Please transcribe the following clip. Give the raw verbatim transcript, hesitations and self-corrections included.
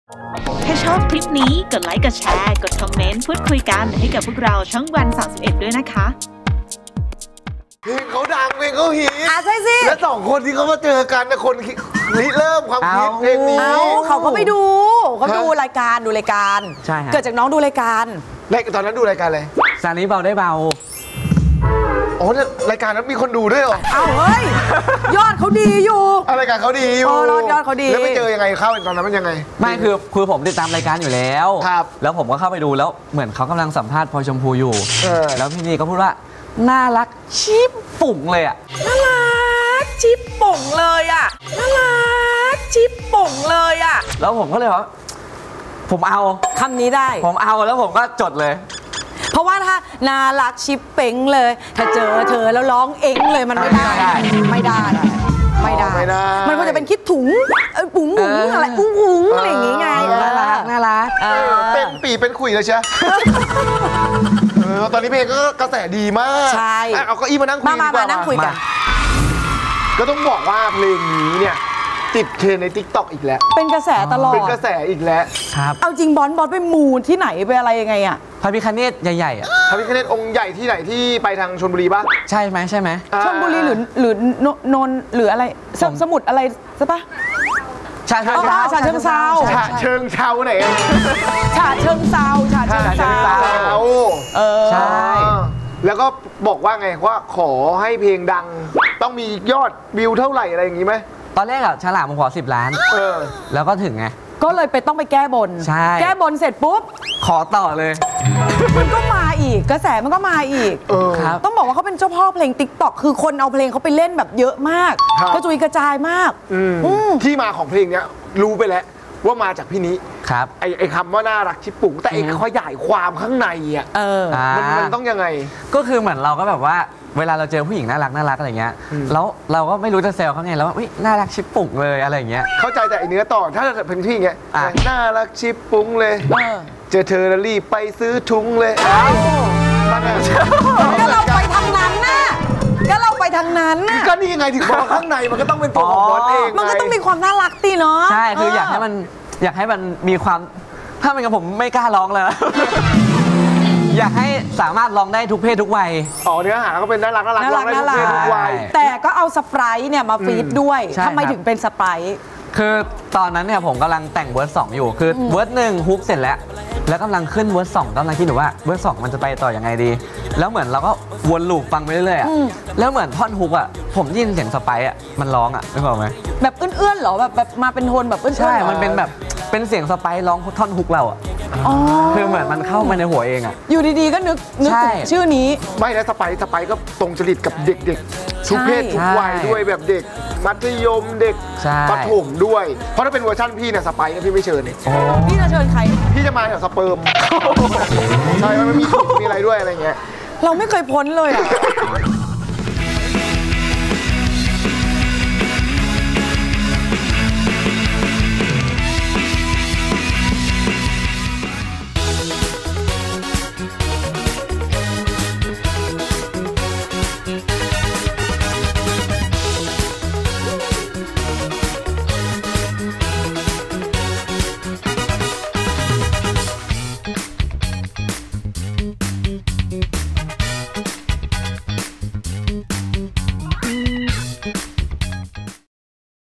ถ้าชอบคลิปนี้กดไลค์กดแชร์กดคอมเมนต์พูดคุยกันให้กับพวกเราช่องวันสามสิบเอ็ดด้วยนะคะเพลงเขาดังเพลงเขาฮิตอ่ะใช่สิและสองคนที่เขามาเจอกันนะคนริเริ่มความคิดเพลงนี้เขาก็ไม่ดูเขาดูรายการดูรายการใช่ฮะเกิดจากน้องดูรายการตอนนั้นดูรายการอะไรสานี้เบาได้เบาโอ้รายการนั้นมีคนดูด้วยเหรออ้าวเฮ้ยยอดเขาดีอยู่รายการเขาดีอยู่ยอดเขาดีแล้วไปเจอยังไงเข้าตอนนั้นมันยังไงไม่คือคือผมติดตามรายการอยู่แล้วครับแล้วผมก็เข้าไปดูแล้วเหมือนเขากำลังสัมภาษณ์พลอยชมพูอยู่แล้วพี่นี่ก็พูดว่าน่ารักชิปปุ่งเลยอ่ะน่ารักชิปปุ่งเลยอ่ะน่ารักชิปปุ่งเลยอ่ะแล้วผมก็เลยว่าผมเอาคำนี้ได้ผมเอาแล้วผมก็จดเลยเพราะว่าถ้าน่ารักชิปเป้งเลยถ้าเจอเธอแล้วร้องเอ็งเลยมันไม่ได้ไม่ได้ไม่ได้มันควรจะเป็นคิดถุงปุ๋งปุ๋งอะไรอุ้งอุ้งอะไรอย่างงี้ไงน่ารักน่ารักเป็นปีเป็นขุยเลยใช่ตอนนี้เพลงก็กระแสดีมากใช่เอาเก้าอี้มานั่งคุยมามานั่งคุยกันก็ต้องบอกว่าเพลงนี้เนี่ยติดเทรนใน ติ๊กต็อก อีกแล้วเป็นกระแสตลอดเป็นกระแสอีกแล้วครับเอาจริงบอลบอลไปมูที่ไหนไปอะไรยังไงอะพระพิฆเนศใหญ่ๆอ่ะพระพิฆเนศองค์ใหญ่ที่ไหนที่ไปทางชลบุรีป่ะใช่ไหมใช่ไหมชลบุรีหรือหรือนนหรืออะไรสมุทรอะไรใช่ปะชาเชิงเซาชาเชิงเซาชาเชิงเซาไหนชาเชิงเซาชาเชิงเซาเออใช่แล้วก็บอกว่าไงว่าขอให้เพลงดังต้องมียอดวิวเท่าไหร่อะไรอย่างงี้ไหมตอนแรกอะฉลามผมขอสิบล้านเออแล้วก็ถึงไงก็เลยไปต้องไปแก้บนใช่แก้บนเสร็จปุ๊บขอต่อเลยมันก็มาอีกกระแสมันก็มาอีกครับต้องบอกว่าเขาเป็นเจ้าพ่อเพลง ติ๊กต็อก คือคนเอาเพลงเขาไปเล่นแบบเยอะมากกระจุยกระจายมากที่มาของเพลงเนี้ยรู้ไปแล้วว่ามาจากพี่นี้ครับไอไอคำว่าน่ารักชิปปุ๋งแต่ไอขยายความข้างในอ่ะเออมันมันต้องยังไงก็คือเหมือนเราก็แบบว่าเวลาเราเจอผู้หญิงน่ารักน่ารักอะไรเงี้ยแล้วเราก็ไม่รู้จะแซวเขาไงแล้วว่าน่ารักชิปปุ๋งเลยอะไรเงี้ยเข้าใจแต่ไอเนื้อต่อถ้าเพลงที่อย่างเงี้ยน่ารักชิปปุ๋งเลยเจอเธอแล้วรีบไปซื้อถุงเลยก็เราไปทางนั้นน่ะก็เราไปทางนั้นก็นี่ยังไงถึงบอกข้างในมันก็ต้องเป็นตัวของบอสเองมันก็ต้องมีความน่ารักตีเนาะใช่คืออยากให้มันอยากให้มันมีความถ้าเป็นกับผมไม่กล้าร้องเลยอยากให้สามารถร้องได้ทุกเพศทุกวัยอ๋อเนื้อหาก็เป็นน่ารักน่ารักร้องได้ทุกเพศทุกวัยแต่ก็เอาสไปร์เนี่ยมาฟีดด้วยทำไมถึงเป็นสไปร์คือตอนนั้นเนี่ยผมกำลังแต่งเวิร์สสองอยู่คือเวิร์สหนึ่งฮุกเสร็จแล้วแล้วกำลังขึ้นเวิร์สสองกำลังคิดอยู่ว่าเวิร์สสองมันจะไปต่อยังไงดีแล้วเหมือนเราก็วนลูปฟังไปเรื่อยๆอ่ะแล้วเหมือนท่อนฮุกอ่ะผมยินเสียงสไปร์อ่ะมันร้องอ่ะไม่บอกไหมแบบเอื้อนๆหรอแบบแบบมาเป็นโทนแบบเอื้อนๆใช่มันเป็นแบบเป็นเสียงสไปร์ร้องท่อนฮุกเราอ่ะคือเหมือนมันเข้ามาในหัวเองอ่ะอยู่ดีๆก็นึกนึกถึงชื่อนี้ไม่นะสไปร์สไปร์ก็ตรงจริตกับเด็กๆทุกเพศทุกวัยด้วยแบบเด็กมัธยมเด็กประถมด้วยเพราะถ้าเป็นเวอร์ชันพี่เนี่ยสไปร์เนี่ยพี่ไม่เชิญเนี่ยพี่จะเชิญใครพี่จะมาแถวสเปิร์มใช่มันมีมีอะไรด้วยอะไรเงี้ยเราไม่เคยพ้นเลยอ่ะ